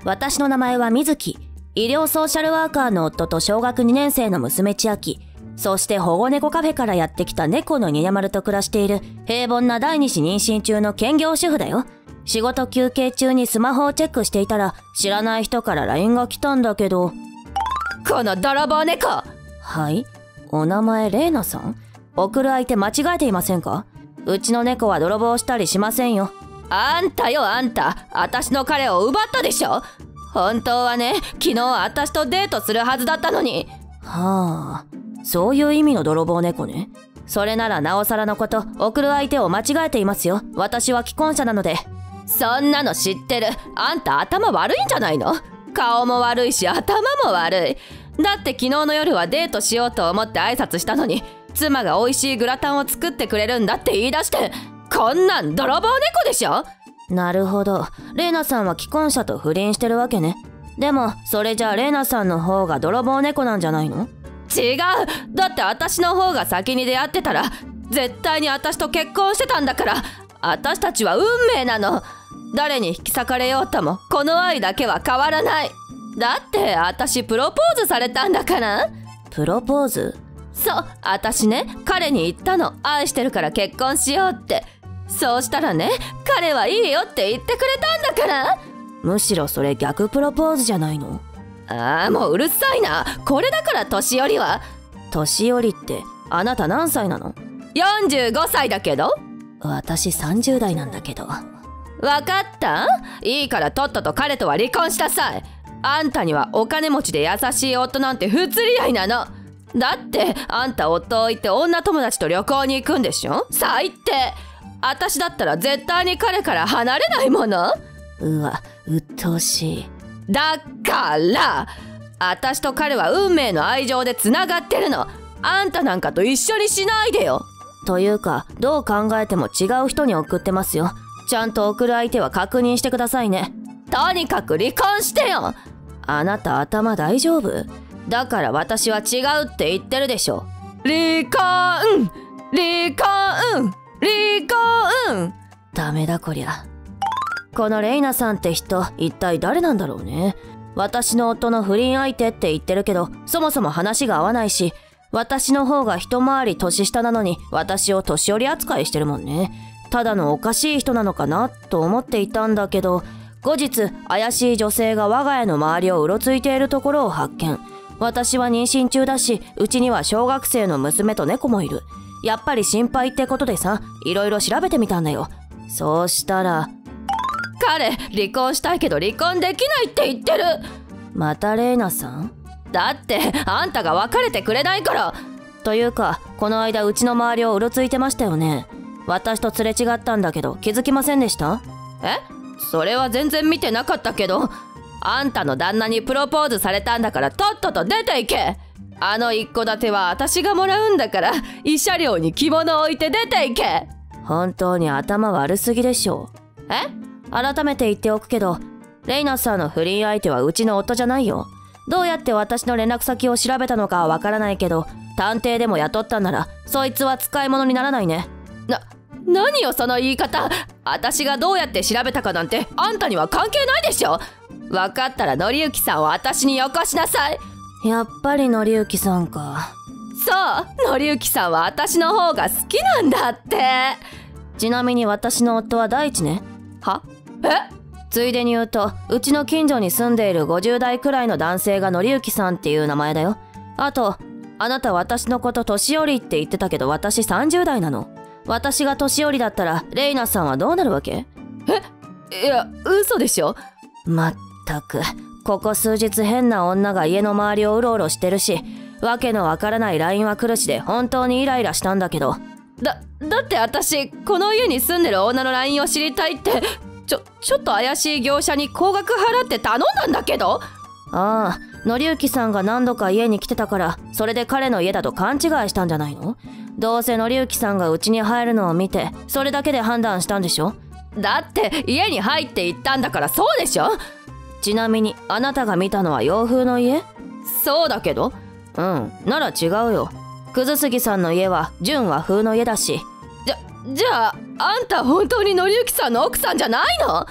私の名前は水木。医療ソーシャルワーカーの夫と小学2年生の娘千秋。そして保護猫カフェからやってきた猫のにやまると暮らしている平凡な第二子妊娠中の兼業主婦だよ。仕事休憩中にスマホをチェックしていたら知らない人から LINE が来たんだけど。 この泥棒猫。 はい、お名前レイナさん？送る相手間違えていませんか？うちの猫は泥棒したりしませんよ。 あんたよあんた、私の彼を奪ったでしょ。本当はね、昨日私とデートするはずだったのに。 はあ、そういう意味の泥棒猫ね。それならなおさらのこと、送る相手を間違えていますよ。私は既婚者なので。 そんなの知ってる。あんた頭悪いんじゃないの？顔も悪いし頭も悪い。だって昨日の夜はデートしようと思って挨拶したのに、妻が美味しいグラタンを作ってくれるんだって言い出して、こんなん泥棒猫でしょ。 なるほど、レイナさんは既婚者と不倫してるわけね。でもそれじゃあレイナさんの方が泥棒猫なんじゃないの？ 違う。だって私の方が先に出会ってたら絶対に私と結婚してたんだから。私たちは運命なの。誰に引き裂かれようともこの愛だけは変わらない。だって私プロポーズされたんだから。 プロポーズ？ そう、私ね、彼に言ったの。愛してるから結婚しようって。そうしたらね、彼はいいよって言ってくれたんだから。 むしろそれ逆プロポーズじゃないの？ ああ、もううるさいな。これだから年寄りは。 年寄りってあなた何歳なの ？45歳だけど。 私30代なんだけど。 わかった？いいからとっとと彼とは離婚しなさい。あんたにはお金持ちで優しい夫なんて不釣り合いなの。だってあんた夫を置いて女友達と旅行に行くんでしょ。最低。私だったら絶対に彼から離れないもの。 うわ、鬱陶しい。 だから私と彼は運命の愛情でつながってるの。あんたなんかと一緒にしないでよ。 というかどう考えても違う人に送ってますよ。ちゃんと送る相手は確認してくださいね。 とにかく離婚してよ。 あなた頭大丈夫？ だから私は違うって言ってるでしょ。離婚離婚離婚。 ダメだこりゃ。このレイナさんって人一体誰なんだろうね。私の夫の不倫相手って言ってるけどそもそも話が合わないし、私の方が一回り年下なのに私を年寄り扱いしてるもんね。ただのおかしい人なのかなと思っていたんだけど、後日怪しい女性が我が家の周りをうろついているところを発見。私は妊娠中だし、うちには小学生の娘と猫もいる。やっぱり心配ってことでさ、いろいろ調べてみたんだよ。そうしたら、 彼離婚したいけど離婚できないって言ってる。 またレイナさん？ だってあんたが別れてくれないから。 というかこの間うちの周りをうろついてましたよね。私とすれ違ったんだけど気づきませんでした？ え？それは全然見てなかったけど、あんたの旦那にプロポーズされたんだからとっとと出て行け。あの一戸建ては私がもらうんだから、慰謝料に着物を置いて出て行け。 本当に頭悪すぎでしょ。 え？ 改めて言っておくけど、レイナさんの不倫相手はうちの夫じゃないよ。どうやって私の連絡先を調べたのかはわからないけど、探偵でも雇ったんならそいつは使い物にならないね。 何よその言い方。私がどうやって調べたかなんてあんたには関係ないでしょ。分かったら紀之さんを私によこしなさい。 やっぱり紀之さんか。 そう、紀之さんは私の方が好きなんだって。 ちなみに私の夫は大地ね。 は？え？ ついでに言うと、うちの近所に住んでいる50代くらいの男性が紀之さんっていう名前だよ。あと、あなた私のこと年寄りって言ってたけど私30代なの。私が年寄りだったらレイナさんはどうなるわけ？ いや、嘘でしょ。 まったく、ここ数日変な女が家の周りをうろうろしてるし、わけのわからない LINE は来るしで本当にイライラしたんだけど。 だって私この家に住んでる女の LINE を知りたいってちょっと怪しい業者に高額払って頼んだんだけど。 ああ、紀之さんが何度か家に来てたからそれで彼の家だと勘違いしたんじゃないの？どうせ紀之さんが家に入るのを見てそれだけで判断したんでしょ。 だって家に入って行ったんだからそうでしょ。 ちなみにあなたが見たのは洋風の家？ そうだけど。 なら違うよ。くずすぎさんの家は純和風の家だし。 じゃああんた本当に紀之さんの奥さんじゃないの？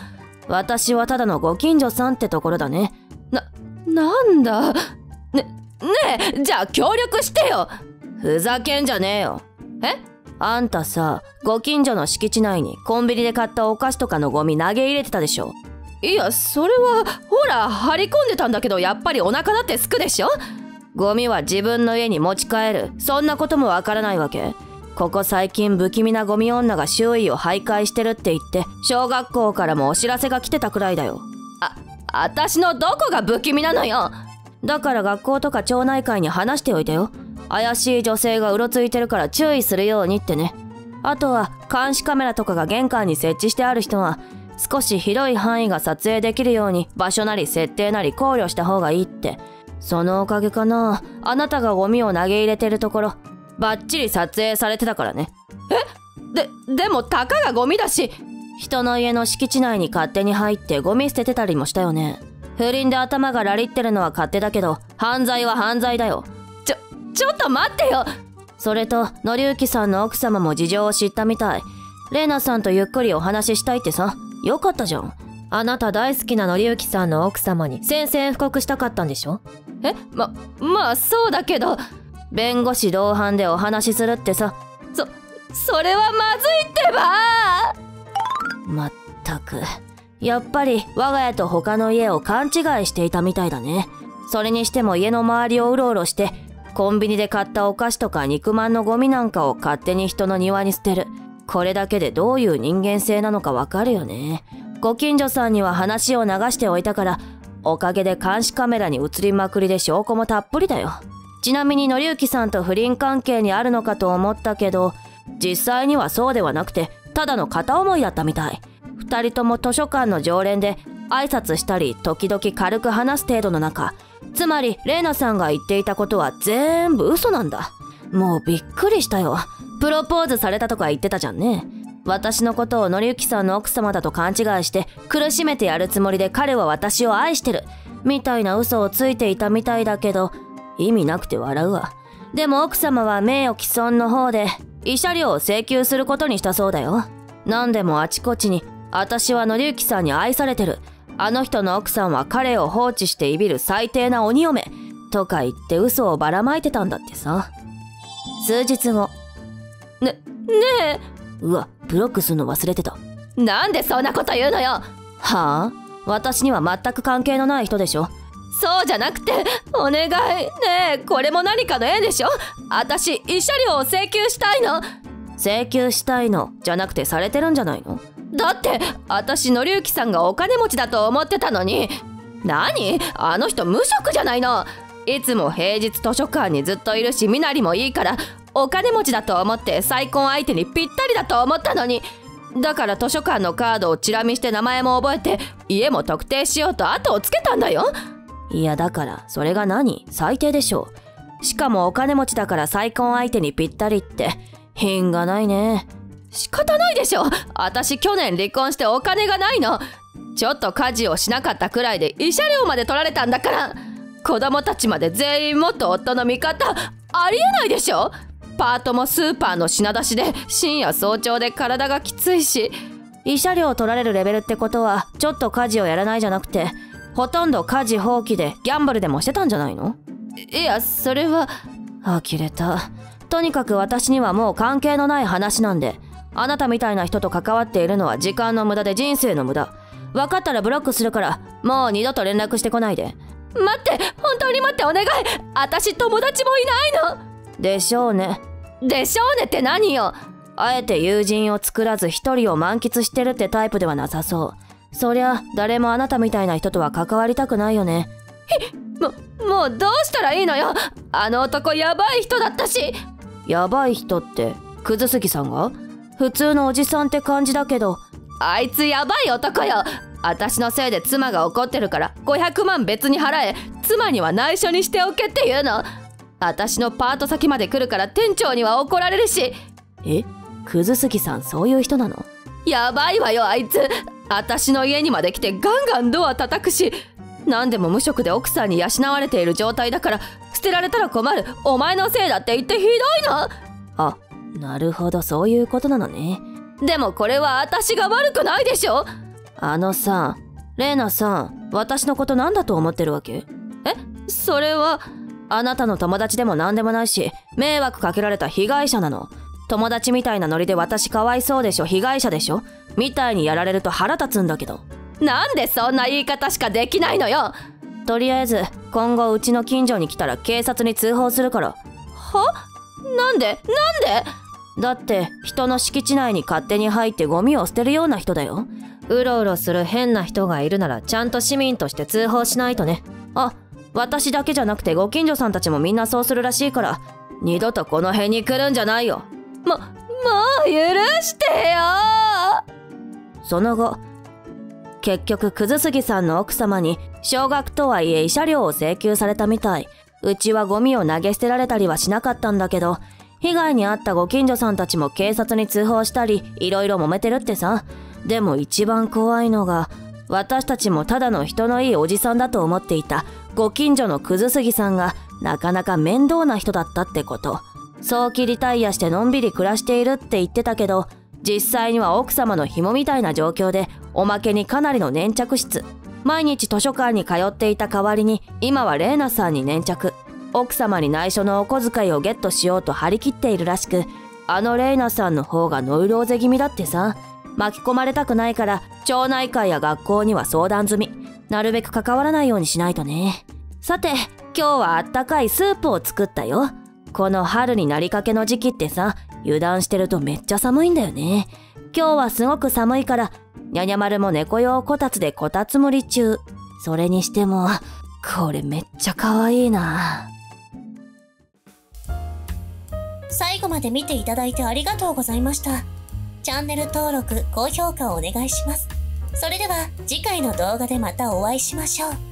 私はただのご近所さんってところだね。 なんだ。ねえ、じゃあ協力してよ。 ふざけんじゃねえよ。 え？ あんたさ、ご近所の敷地内にコンビニで買ったお菓子とかのゴミ投げ入れてたでしょ。 いや、それはほら張り込んでたんだけど、やっぱりお腹だってすくでしょ。 ゴミは自分の家に持ち帰る、そんなこともわからないわけ？ここ最近不気味なゴミ女が周囲を徘徊してるって言って小学校からもお知らせが来てたくらいだよ。 私のどこが不気味なのよ。 だから学校とか町内会に話しておいてよ。怪しい女性がうろついてるから注意するようにってね。あとは監視カメラとかが玄関に設置してある人は少し広い範囲が撮影できるように場所なり設定なり考慮した方がいいって。そのおかげかな、あなたがゴミを投げ入れてるところバッチリ撮影されてたからね。 でもたかがゴミだし。 人の家の敷地内に勝手に入ってゴミ捨ててたりもしたよね。不倫で頭がラリってるのは勝手だけど犯罪は犯罪だよ。 ちょっと待ってよ。 それと紀之さんの奥様も事情を知ったみたい。玲奈さんとゆっくりお話ししたいってさ。よかったじゃん。あなた大好きな紀之さんの奥様に宣戦布告したかったんでしょ。 まあそうだけど。 弁護士同伴でお話しするってさ。 それはまずいってば。 まったく、やっぱり我が家と他の家を勘違いしていたみたいだね。それにしても家の周りをうろうろしてコンビニで買ったお菓子とか肉まんのゴミなんかを勝手に人の庭に捨てる。これだけでどういう人間性なのかわかるよね。ご近所さんには話を流しておいたからおかげで監視カメラに映りまくりで証拠もたっぷりだよ。ちなみに紀之さんと不倫関係にあるのかと思ったけど実際にはそうではなくてただの片思いだったみたい。二人とも図書館の常連で挨拶したり時々軽く話す程度の仲。つまり玲奈さんが言っていたことは全部嘘なんだ。もうびっくりしたよ。プロポーズされたとか言ってたじゃんね。私のことを紀之さんの奥様だと勘違いして苦しめてやるつもりで彼は私を愛してるみたいな嘘をついていたみたいだけど意味なくて笑うわ。でも奥様は名誉毀損の方で慰謝料を請求することにしたそうだよ。なんでもあちこちに私は紀之さんに愛されてる、あの人の奥さんは彼を放置していびる最低な鬼嫁とか言って嘘をばらまいてたんだってさ。数日後。 ねえ。 うわ、ブロックするの忘れてた。 なんでそんなこと言うのよ。 はあ？私には全く関係のない人でしょ。 そうじゃなくてお願いねえ、これも何かの縁でしょ。私慰謝料を請求したいの。 請求したいのじゃなくてされてるんじゃないの？ だって私紀之さんがお金持ちだと思ってたのに。何？あの人無職じゃないの。いつも平日図書館にずっといるし身なりもいいからお金持ちだと思って再婚相手にぴったりだと思ったのに。だから図書館のカードをチラ見して名前も覚えて家も特定しようと後をつけたんだよ。 いやだからそれが何？最低でしょ。しかもお金持ちだから再婚相手にぴったりって品がないね。 仕方ないでしょ。私去年離婚してお金がないの。ちょっと家事をしなかったくらいで慰謝料まで取られたんだから。子供たちまで全員元夫の味方ありえないでしょ。パートもスーパーの品出しで深夜早朝で体がきついし。 慰謝料取られるレベルってことはちょっと家事をやらないじゃなくてほとんど家事放棄でギャンブルでもしてたんじゃないの？ いやそれは。 呆れた。とにかく私にはもう関係のない話なんで、あなたみたいな人と関わっているのは時間の無駄で人生の無駄。分かったらブロックするからもう二度と連絡してこないで。 待って、本当に待って、お願い。私友達もいないの。 でしょうね。 でしょうねって何よ。 あえて友人を作らず一人を満喫してるってタイプではなさそう。そりゃ誰もあなたみたいな人とは関わりたくないよね。 もうどうしたらいいのよ。あの男やばい人だったし。 やばい人ってくずすぎさんが？普通のおじさんって感じだけど。 あいつやばい男よ。私のせいで妻が怒ってるから500万別に払え、妻には内緒にしておけって言うの。私のパート先まで来るから店長には怒られるし。 くずすぎさんそういう人なの？ やばいわよあいつ。私の家にまで来てガンガンドア叩くし、何でも無職で奥さんに養われている状態だから捨てられたら困る、お前のせいだって言ってひどいの。 あ、なるほどそういうことなのね。 でもこれは私が悪くないでしょ。 さ、レイナさん、私のこと何だと思ってるわけ？ それは。 あなたの友達でも何でもないし、迷惑かけられた被害者なの。友達みたいなノリで私かわいそうでしょ、被害者でしょみたいにやられると腹立つんだけど。 なんでそんな言い方しかできないのよ。 とりあえず今後うちの近所に来たら警察に通報するから。 なんでだって人の敷地内に勝手に入ってゴミを捨てるような人だよ。うろうろする変な人がいるならちゃんと市民として通報しないとね。私だけじゃなくてご近所さんたちもみんなそうするらしいから、二度とこの辺に来るんじゃないよ。 もう許してよ。 その後、結局クズ杉さんの奥様に少額とはいえ慰謝料を請求されたみたい。うちはゴミを投げ捨てられたりはしなかったんだけど、被害に遭ったご近所さんたちも警察に通報したりいろいろ揉めてるってさ。でも一番怖いのが、私たちもただの人のいいおじさんだと思っていたご近所のクズ杉さんがなかなか面倒な人だったってこと。早期リタイアしてのんびり暮らしているって言ってたけど、実際には奥様の紐みたいな状況で、おまけにかなりの粘着質。毎日図書館に通っていた代わりに今はレイナさんに粘着。奥様に内緒のお小遣いをゲットしようと張り切っているらしく、レイナさんの方がノイローゼ気味だってさ。巻き込まれたくないから町内会や学校には相談済み。なるべく関わらないようにしないとね。さて、今日はあったかいスープを作ったよ。この春になりかけの時期ってさ、油断してるとめっちゃ寒いんだよね。今日はすごく寒いから、にゃにゃ丸も猫用こたつでこたつむり中。それにしても、これめっちゃ可愛いな。 最後まで見ていただいてありがとうございました。チャンネル登録、高評価をお願いします。それでは次回の動画でまたお会いしましょう。